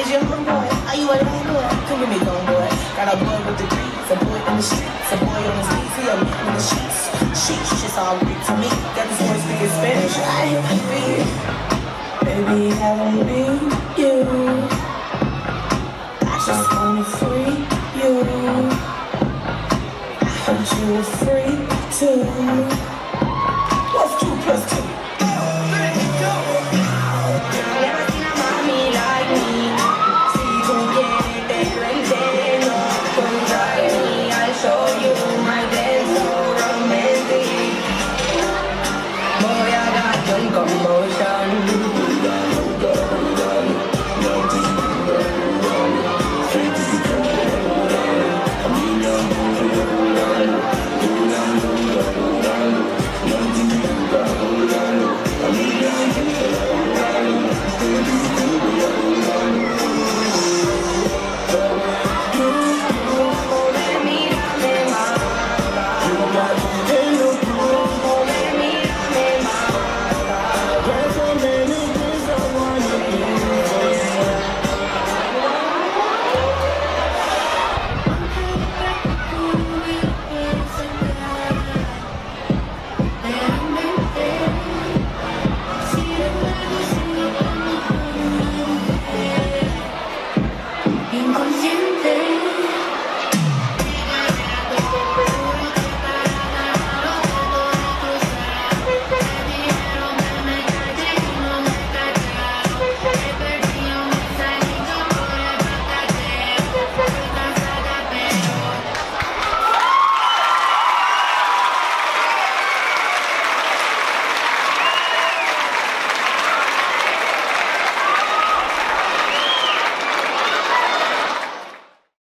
your homeboy? Are you a young boy? Come with me, homeboy. Got a boy with the grease, a boy in the streets, a boy on his knees, he a man in the sheets. Sheesh, it's all Greek to me. Got this boy speaking Spanish, I hear me. Baby, I don't need you.